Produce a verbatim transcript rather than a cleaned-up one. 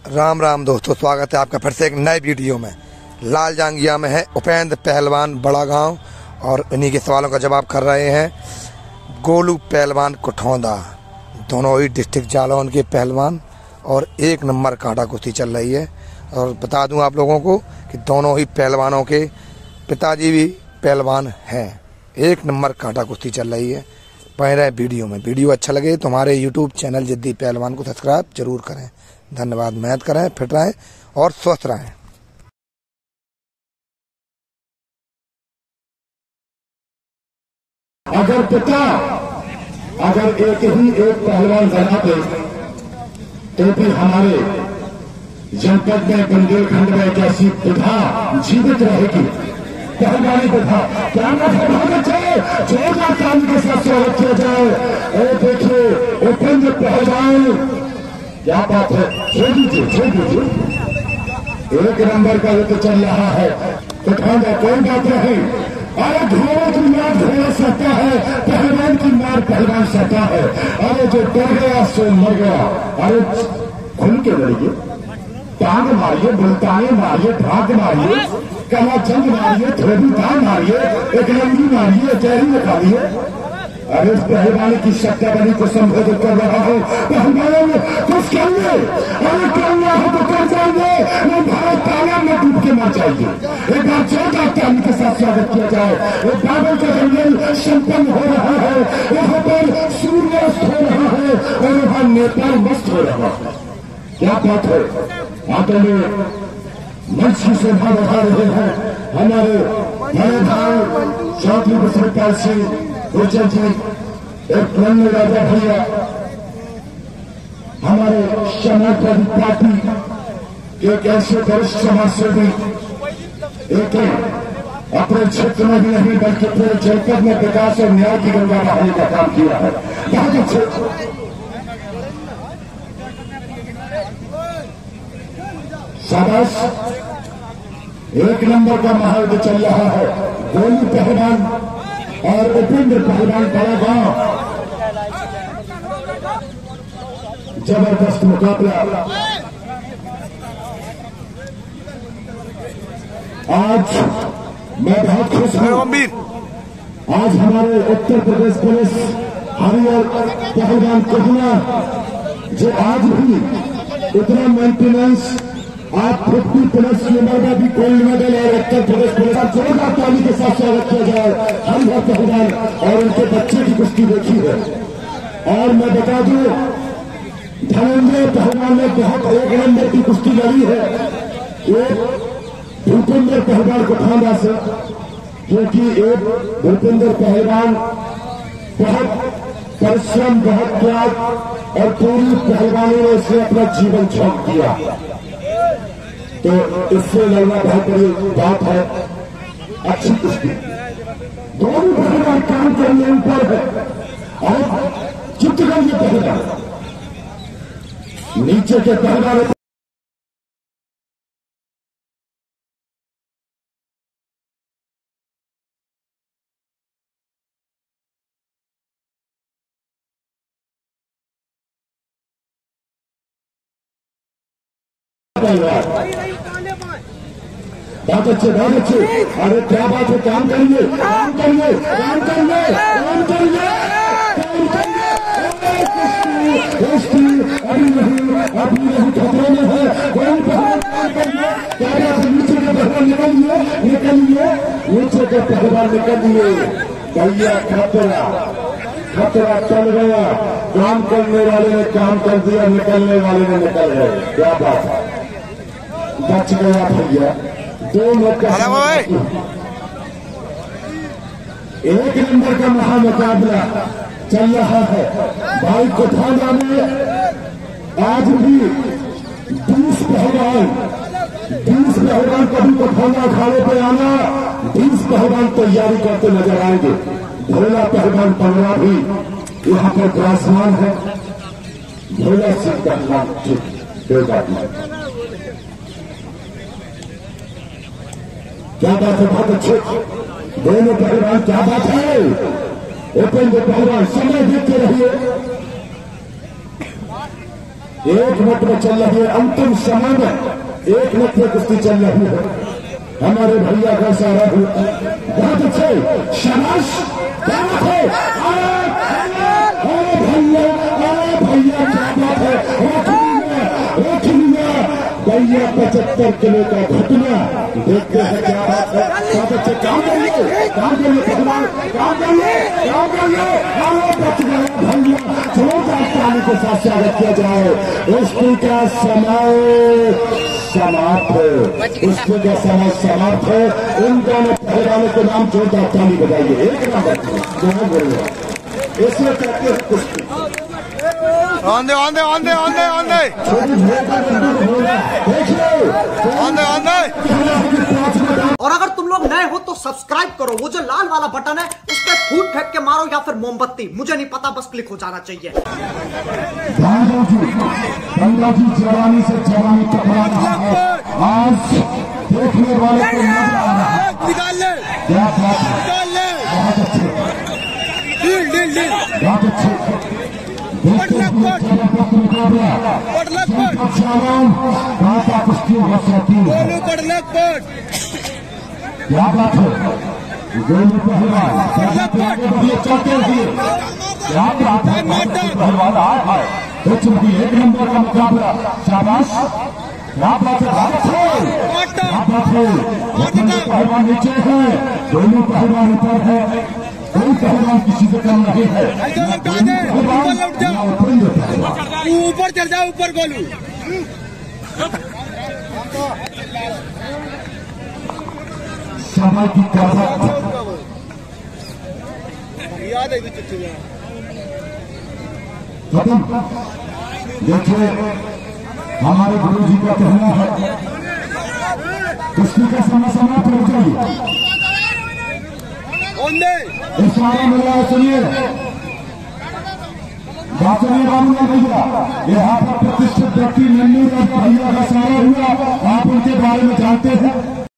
राम राम दोस्तों, स्वागत है आपका फिर से एक नए वीडियो में। लाल जांगिया में है उपेंद्र पहलवान बड़ा गांव और इन्हीं के सवालों का जवाब कर रहे हैं गोलू पहलवान कुठौंदा। दोनों ही डिस्ट्रिक्ट जालौन के पहलवान और एक नंबर कांटा कुश्ती चल रही है। और बता दूं आप लोगों को कि दोनों ही पहलवानों के पिताजी भी पहलवान हैं। एक नंबर कांटा कुश्ती चल रही है। बने रहे वीडियो में। वीडियो अच्छा लगे तो हमारे यूट्यूब चैनल जिद्दी पहलवान को सब्सक्राइब जरूर करें। धन्यवाद। मेहनत करें, फिट रहें और स्वस्थ रहें। अगर पिता अगर एक ही एक पहलवान बनाते तो भी हमारे जनपद में बुंदेलखंड में एक ऐसी प्रथा जीवित रहेगी। पहलवानी प्रथा क्या स्वागत है, जोरदार ताली के साथ स्वागत किया जाए। और देखिए उपेंद्र पहलवान, क्या बात है। छोड़ दीजिए छोड़ दीजिए एक नंबर का युद्ध चल रहा है। कुठौंदा कोई बात नहीं। अरे घोड़ों की मार घोड़ा सहता है, पहलवान की मार पहलवान सहता है। अरे जो डर गया सो मर गया। अरे खुल के लड़िए, टांग मारिए, बुलताने मारिए, ढाक मारिए, कला जंग मारिए, धोबी धाम मारिए, एक लंगी मारिए, जहरी लगा दिए। अरे इस पहलवानी की शक्तियां को संबोधित कर रहा हूं। पहलवान कुछ करिए, अरे करना हो तो कर जाएंगे, वो भारत तालाब में डूब के मर जाएंगे। एक बार जोरदार ताली के साथ स्वागत किया जाए। एक बाबल का जंगल संपन्न हो रहा है, वहां पर सूर्यास्त हो रहा है और वहां नेपाल मस्त हो रहा है। क्या बात है। आगे में मंच की शोभा बढ़ा रहे हैं हमारे बड़े भाई चौधरी बसंतपाल सिंह गुर्जर जी, एक नन्हे राजा भैया, हमारे समाजवादी पार्टी के एक ऐसे वरिष्ठ समाजसेवी, एक अपने क्षेत्र में भी नहीं बल्कि पूरे जनपद में विकास और न्याय की गंगा बहाने का काम किया है। बहुत अच्छे। शाबाश। एक नंबर का महायुद्ध चल रहा है। गोलू पहलवान और उपेंद्र पहलवान बड़ा गांव, जबरदस्त मुकाबला। आज मैं बहुत खुश हूं। आज हमारे उत्तर प्रदेश पुलिस हरियर पहलवान कोहना जो आज भी उतना मेंटेनेंस आप फिफ्टी प्लस उम्र में भी गोल्ड मेडल और उत्तर प्रदेश पुलिस जोरदार ताली के साथ स्वागत किया जाए। हरिहर पहलवान और उनके बच्चे की कुश्ती देखी है। और मैं बता दूं धनंजय पहलवान ने बहुत एक नंबर की कुश्ती लड़ी है एक भूपेंद्र पहलवान कुठौंदा से, क्योंकि एक भूपेंद्र पहलवान बहुत परिश्रम, बहुत त्याग और पूरी पहलवानी ने इससे अपना जीवन झोंक दिया। तो इससे लड़ना बहुत बड़ी बात है। अच्छी कुश्ती दोनों पहलवान काम करने ऊपर है और चित्रगंज के पहलवान नीचे के पहलवान बहुत अच्छे बहुत अच्छे। अरे क्या बात है। काम करिए काम करिए काम करिए काम करिए काम करिए। अभी नहीं अभी नहीं खतरे में है। कौन पहलवान काम करिए। क्या बात है। नीचे के पहलवान निकलिए निकलिए नीचे के पहलवान निकलिए। भैया खतरा खतरा चल गया। काम करने वाले ने काम कर दिया, निकलने वाले ने निकल गए। क्या बात है। बच गया भैया। दो लोग का एक नंबर का महामुकाबला चल रहा है। भाई कुठौंदा में आज भी बीस पहलवान बीस पहलवान कभी कुठौंदा अखाड़े पे आना, बीस पहलवान तैयारी करते नजर आएंगे। भोला पहलवान पंगड़ा भी यहाँ पर विराजमान है। भोला सिंह पहलवान ठीक। क्या बात है। बहुत अच्छे दोनों पहलवान। क्या बात है। उपेंद्र पहलवान समय देखते रहिए। एक मिनट में चल रही है, अंतिम समय में एक मिनट में कुश्ती चल रही है। हमारे भैया का सारा बहुत अच्छे, शाबाश, क्या बात है, अरे भैया, अरे भैया क्या बात है, रोक लिया भैया, पचहत्तर किलो का घटना। देखते हैं क्या बात है, बहुत अच्छे काम करिए, काम करिए भगवान, काम करिए, काम करिए, अरे बच गया भैया। जोरदार ताली के साथ स्वागत किया जाए। कुश्ती का समय समाप्त है, कुश्ती का समय समाप्त है। इन दोनों पहलवानों के नाम जोरदार ताली बजाइए, एक नंबर दोनों बोलिए, इसमें कहते हैं कुश्ती। आंधे आंधे आंधे आंधे आंधे आंधे आंधे। और अगर तुम लोग नए हो तो सब्सक्राइब करो, वो जो लाल वाला बटन है उस पर फूट फेंक के मारो या फिर मोमबत्ती, मुझे नहीं पता, बस क्लिक हो जाना चाहिए। गंगा जी जवानी से जवानी टकरा रहा है, आज देखने वाले को मजा आ रहा है। क्या बात है, बहुत अच्छे, बहुत अच्छे। क्या बात है, दोनों पहलवान चलते हुए, क्या बात है, पहलवान आए एक नंबर का मुकाबला, शाबाश, क्या बात है, क्या बात है, दोनों पहलवान नीचे है, दोनों पहलवान ऊपर है, कोई पहलवान किसी से कम नहीं है। ऊपर चल जाओ, ऊपर गोलू। समय की कसरत, याद है देखिए हमारे गुरु जी का कहना है, कुश्ती का समय समाप्त हो जाइए। इशारा मिल रहा है, सुनिए बात सुनिए बाबू भैया, यहाँ पर प्रतिष्ठित व्यक्ति नन्नू का भैया का सारा हुआ, आप उनके बारे में जानते हैं।